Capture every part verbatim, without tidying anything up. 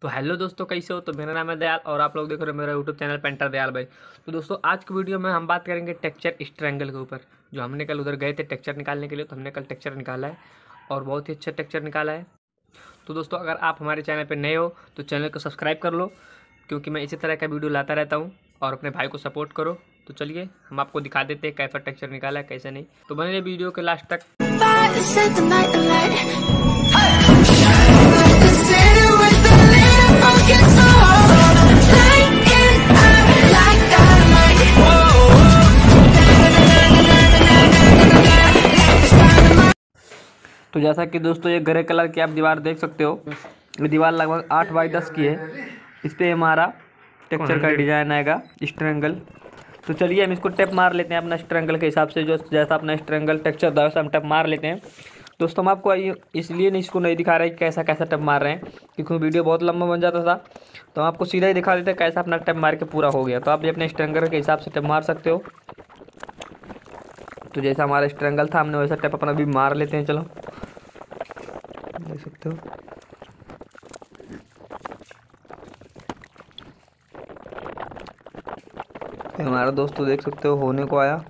तो हेलो दोस्तों, कैसे हो। तो मेरा नाम है दयाल और आप लोग देख रहे हो मेरा यूट्यूब चैनल पेंटर दयाल भाई। तो दोस्तों आज की वीडियो में हम बात करेंगे टेक्सचर स्ट्रैंगल के ऊपर। जो हमने कल उधर गए थे टेक्सचर निकालने के लिए, तो हमने कल टेक्सचर निकाला है और बहुत ही अच्छा टेक्सचर निकाला है। तो दोस्तों अगर आप हमारे चैनल पर नए हो तो चैनल को सब्सक्राइब कर लो, क्योंकि मैं इसी तरह का वीडियो लाता रहता हूँ। और अपने भाई को सपोर्ट करो। तो चलिए हम आपको दिखा देते हैं कैसा टेक्सचर निकाला है कैसे नहीं। तो बने रहिए वीडियो के लास्ट तक। तो जैसा कि दोस्तों ये ग्रे कलर की आप दीवार देख सकते हो। ये दीवार लगभग आठ बाई दस की है। इस पर हमारा टेक्सचर का डिजाइन आएगा स्ट्रैंगल। तो चलिए हम इसको टेप मार लेते हैं अपना स्ट्रैंगल के हिसाब से। जो जैसा अपना स्ट्रैंगल टेक्सचर था वैसा हम टेप मार लेते हैं। दोस्तों हम आपको इसलिए नहीं इसको नहीं दिखा रहे कि कैसा कैसा टेप मार रहे हैं, क्योंकि वीडियो बहुत लंबा बन जाता था। तो हम आपको सीधा ही दिखा देते हैं कैसा अपना टेप मार के पूरा हो गया। तो आप भी अपने स्ट्रैंगल के हिसाब से टेप मार सकते हो। तो जैसा हमारा स्ट्रैंगल था हमने वैसा टेप अपना भी मार लेते हैं। चलो देख सकते हो। हमारा दोस्तों देख सकते हो होने को आया।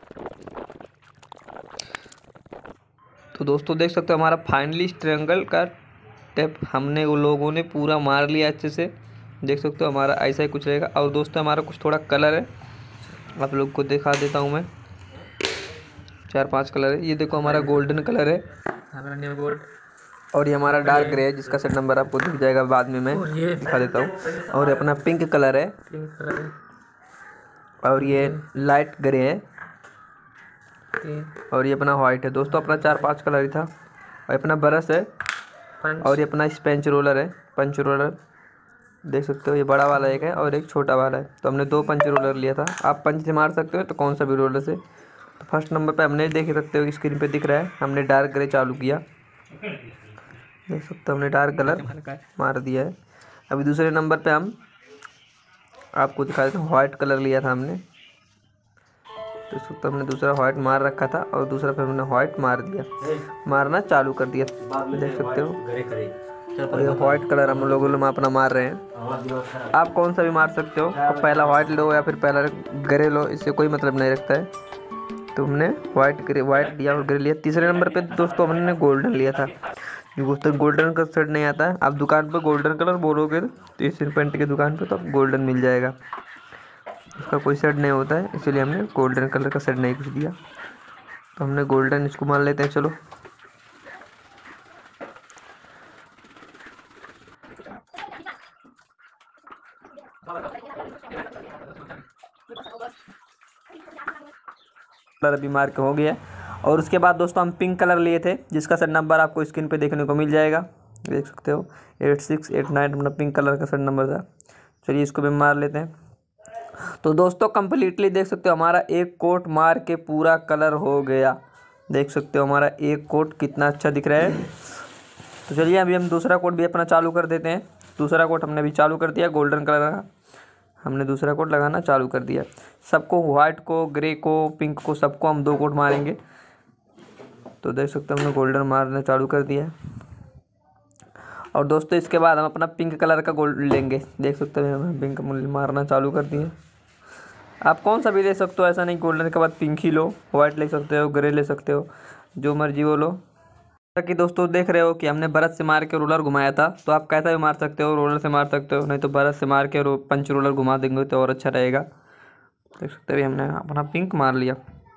तो दोस्तों देख सकते हो हमारा फाइनली स्ट्रैंगल का टेप हमने वो लोगों ने पूरा मार लिया अच्छे से। देख सकते हो हमारा ऐसा ही कुछ रहेगा। और दोस्तों हमारा कुछ थोड़ा कलर है, आप लोग को दिखा देता हूँ मैं। चार पांच कलर है। ये देखो हमारा गोल्डन कलर है, हमारा न्यू गोल्ड। और ये हमारा डार्क ग्रे है जिसका सेट नंबर आपको दिख जाएगा बाद में, मैं दिखा देता हूँ। और ये अपना पिंक कलर है, पिंक कलर है। और ये लाइट ग्रे है और ये अपना वाइट है। दोस्तों अपना चार पांच कलर ही था। और अपना ब्रश है और ये अपना स्पेंच रोलर है, पंच रोलर देख सकते हो। ये बड़ा वाला एक है और एक छोटा वाला है। तो हमने दो पंच रोलर लिया था। आप पंच से मार सकते हो तो कौन सा भी रोलर से। तो फर्स्ट नंबर पे हमने देख सकते हो स्क्रीन पे दिख रहा है, हमने डार्क ग्रे चालू किया। देख सकते हो हमने डार्क कलर मार दिया है। अभी दूसरे नंबर पे हम आपको दिखा देते हैं, व्हाइट कलर लिया था हमने। तो इस वक्त हमने दूसरा व्हाइट मार रखा था और दूसरा फिर हमने व्हाइट मार दिया, मारना चालू कर दिया। देख सकते हो। और ये व्हाइट कलर हम लोग अपना मार रहे हैं। आप कौन सा भी मार सकते हो, तो पहला व्हाइट लो या फिर पहला ग्रे लो, इससे कोई मतलब नहीं रखता है। तो हमने व्हाइट ग्रे व्हाइट लिया और ग्रे लिया। तीसरे नंबर पे दोस्तों हमने गोल्डन लिया था। दोस्तों गोल्डन का सेट नहीं आता है। आप दुकान पर गोल्डन कलर बोलोगे तो इस पेंट की दुकान पे तो आप गोल्डन मिल जाएगा। इसका कोई सेट नहीं होता है, इसलिए हमने गोल्डन कलर का सेट नहीं कुछ दिया। तो हमने गोल्डन इसको मान लेते हैं। चलो कलर अभी मार के हो गया। और उसके बाद दोस्तों हम पिंक कलर लिए थे जिसका सेट नंबर आपको स्क्रीन पे देखने को मिल जाएगा। देख सकते हो एट सिक्स एट नाइन अपना पिंक कलर का सेट नंबर था। चलिए इसको भी मार लेते हैं। तो दोस्तों कंप्लीटली देख सकते हो हमारा एक कोट मार के पूरा कलर हो गया। देख सकते हो हमारा एक कोट कितना अच्छा दिख रहा है। तो चलिए अभी हम दूसरा कोट भी अपना चालू कर देते हैं। दूसरा कोट हमने भी चालू कर दिया, गोल्डन कलर का हमने दूसरा कोट लगाना चालू कर दिया। सबको व्हाइट को, ग्रे को, पिंक को, सबको हम दो कोट मारेंगे। तो देख सकते हो हमने गोल्डन मारना चालू कर दिया है। और दोस्तों इसके बाद हम अपना पिंक कलर का गोल्ड लेंगे। देख सकते हो हमें पिंक मारना चालू कर दिए। आप कौन सा भी ले सकते हो, ऐसा नहीं गोल्डन के बाद पिंक ही लो। व्हाइट ले सकते हो, ग्रे ले सकते हो, जो मर्जी वो लो। जैसा कि दोस्तों देख रहे हो कि हमने ब्रश से मार के रोलर घुमाया था। तो आप कैसा भी मार सकते हो, रोलर से मार सकते हो, नहीं तो ब्रश से मार के रो, पंच रोलर घुमा देंगे तो और अच्छा रहेगा। देख सकते हो हमने अपना पिंक मार लिया।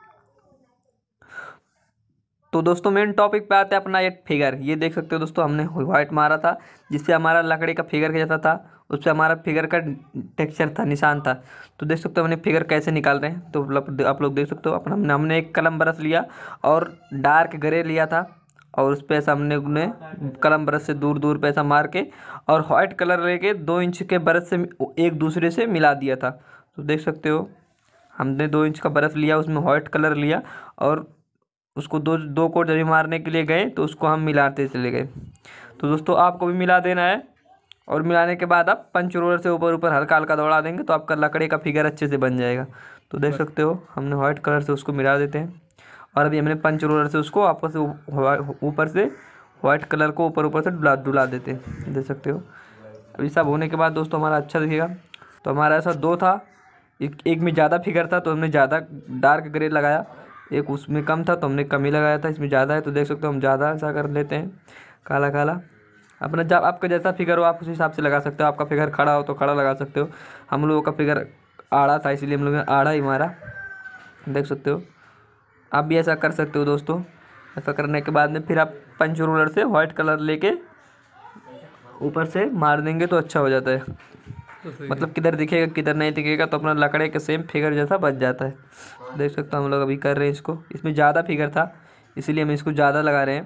तो दोस्तों मेन टॉपिक पे आते हैं अपना ये फिगर। ये देख सकते हो दोस्तों हमने व्हाइट मारा था जिससे हमारा लकड़ी का फिगर जैसा था, उस पर हमारा फिगर का टेक्सचर था, निशान था। तो देख सकते हो हमने फिगर कैसे निकाल रहे हैं। तो आप लोग देख सकते हो अपना हमने एक कलम ब्रश लिया और डार्क ग्रे लिया था और उस पर ऐसा हमने उन्हें कलम ब्रश से दूर दूर पे ऐसा मार के और व्हाइट कलर लेके दो इंच के ब्रश से एक दूसरे से मिला दिया था। तो देख सकते हो हमने दो इंच का ब्रश लिया, उसमें व्हाइट कलर लिया और उसको दो दो कोट जब मारने के लिए गए तो उसको हम मिलाते चले गए। तो दोस्तों आपको भी मिला देना है और मिलाने के बाद आप पंच रोलर से ऊपर ऊपर हल्का हल्का दौड़ा देंगे तो आपका लकड़ी का फिगर अच्छे से बन जाएगा। तो देख सकते हो हमने व्हाइट कलर से उसको मिला देते हैं और अभी हमने पंच रोलर से उसको आपस से ऊपर से व्हाइट कलर को ऊपर ऊपर से डुला डुला देते हैं। देख सकते हो अभी सब होने के बाद दोस्तों हमारा अच्छा दिखेगा। तो हमारा ऐसा दो था, एक एक में ज़्यादा फिगर था तो हमने ज़्यादा डार्क ग्रे लगाया, एक उसमें कम था तो हमने कम ही लगाया था। इसमें ज़्यादा है तो देख सकते हो हम ज़्यादा ऐसा कर लेते हैं काला काला। अपना जब आपका जैसा फिगर हो आप उस हिसाब से लगा सकते हो। आपका फिगर खड़ा हो तो खड़ा लगा सकते हो। हम लोगों का फिगर आड़ा था इसलिए हम लोगों ने आड़ा ही मारा, देख सकते हो। आप भी ऐसा कर सकते हो दोस्तों। ऐसा करने के बाद में फिर आप पंच रोलर से वाइट कलर लेके ऊपर से मार देंगे तो अच्छा हो जाता है। मतलब किधर दिखेगा किधर नहीं दिखेगा तो अपना लकड़े के सेम फिगर जैसा बच जाता है। देख सकते हो हम लोग अभी कर रहे हैं इसको। इसमें ज़्यादा फिगर था इसीलिए हम इसको ज़्यादा लगा रहे हैं।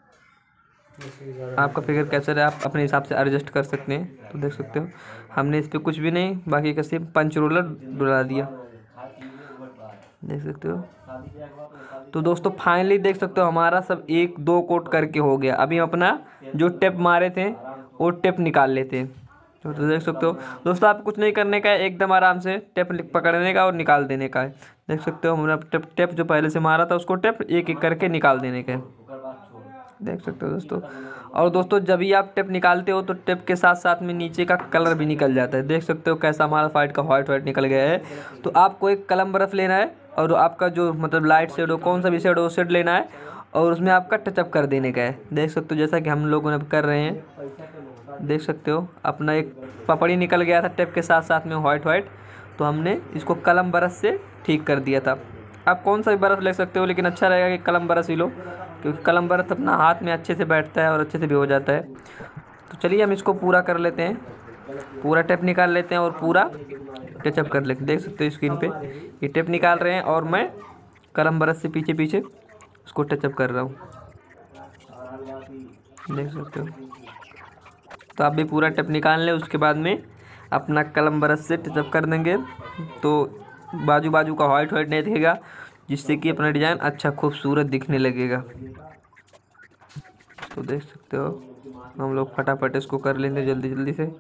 आपका फिगर कैसे है आप अपने हिसाब से एडजस्ट कर सकते हैं। तो देख सकते हो हमने इस पर कुछ भी नहीं, बाकी का सेम पंच रोलर डुला दिया, देख सकते हो। तो दोस्तों फाइनली देख सकते हो हमारा सब एक दो कोट करके हो गया। अभी हम अपना जो टेप मारे थे वो टेप निकाल लेते हैं। तो, तो देख सकते हो दोस्तों आप कुछ नहीं करने का है, एकदम आराम से टेप पकड़ने का और निकाल देने का है। देख सकते हो हमने टेप टेप जो पहले से मारा था उसको टेप एक एक करके निकाल देने का है, देख सकते हो दोस्तों। और दोस्तों जब भी आप टेप निकालते हो तो टेप के साथ साथ में नीचे का कलर भी निकल जाता है। देख सकते हो कैसा हमारा फाइट का वाइट वाइट निकल गया है। तो आपको एक कलम बर्फ लेना है और आपका जो मतलब लाइट शेड हो कौन सा भी शेड हो शेड लेना है और उसमें आपका टचअप कर देने का है। देख सकते हो जैसा कि हम लोगों ने कर रहे हैं, देख सकते हो अपना एक पपड़ी निकल गया था टेप के साथ साथ में वाइट वाइट, तो हमने इसको कलम ब्रश से ठीक कर दिया था। आप कौन सा भी ब्रश ले सकते हो लेकिन अच्छा रहेगा कि कलम ब्रश ही लो, क्योंकि कलम ब्रश अपना हाथ में अच्छे से बैठता है और अच्छे से भी हो जाता है। तो चलिए हम इसको पूरा कर लेते हैं, पूरा टेप निकाल लेते हैं और पूरा टचअप कर लेते हैं। देख सकते हो स्क्रीन पे ये टेप निकाल रहे हैं और मैं कलम ब्रश से पीछे पीछे उसको टचअप कर रहा हूँ, देख सकते हो। तो आप भी पूरा टेप निकाल लें, उसके बाद में अपना कलम ब्रश से टचअप कर देंगे तो बाजू बाजू का वाइट वाइट नहीं दिखेगा, जिससे कि अपना डिज़ाइन अच्छा खूबसूरत दिखने लगेगा। तो देख सकते हो हम लोग फटाफट इसको कर लेंगे जल्दी जल्दी से।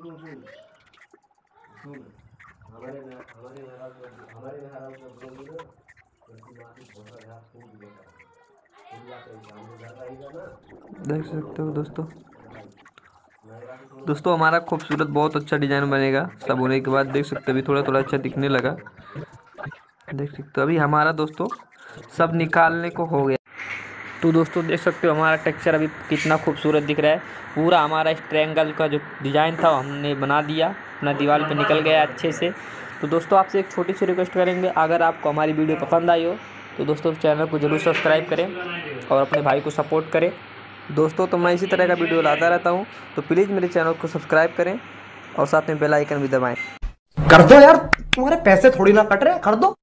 देख सकते हो दोस्तों दोस्तों हमारा खूबसूरत बहुत अच्छा डिज़ाइन बनेगा सब होने के बाद। देख सकते हो अभी थोड़ा थोड़ा अच्छा दिखने लगा, देख सकते हो। अभी हमारा दोस्तों सब निकालने को हो गया। तो दोस्तों देख सकते हो हमारा टेक्सचर अभी कितना खूबसूरत दिख रहा है। पूरा हमारा इस ट्रायंगल का जो डिज़ाइन था हमने बना दिया, अपना दीवार पे निकल गया अच्छे से। तो दोस्तों आपसे एक छोटी सी रिक्वेस्ट करेंगे, अगर आपको हमारी वीडियो पसंद आई हो तो दोस्तों चैनल को जरूर सब्सक्राइब करें और अपने भाई को सपोर्ट करें। दोस्तों तो मैं इसी तरह का वीडियो लाता रहता हूँ, तो प्लीज़ मेरे चैनल को सब्सक्राइब करें और साथ में बेल आइकन भी दबाएं। कर दो यार, तुम्हारे पैसे थोड़ी ना कट रहे, कर दो।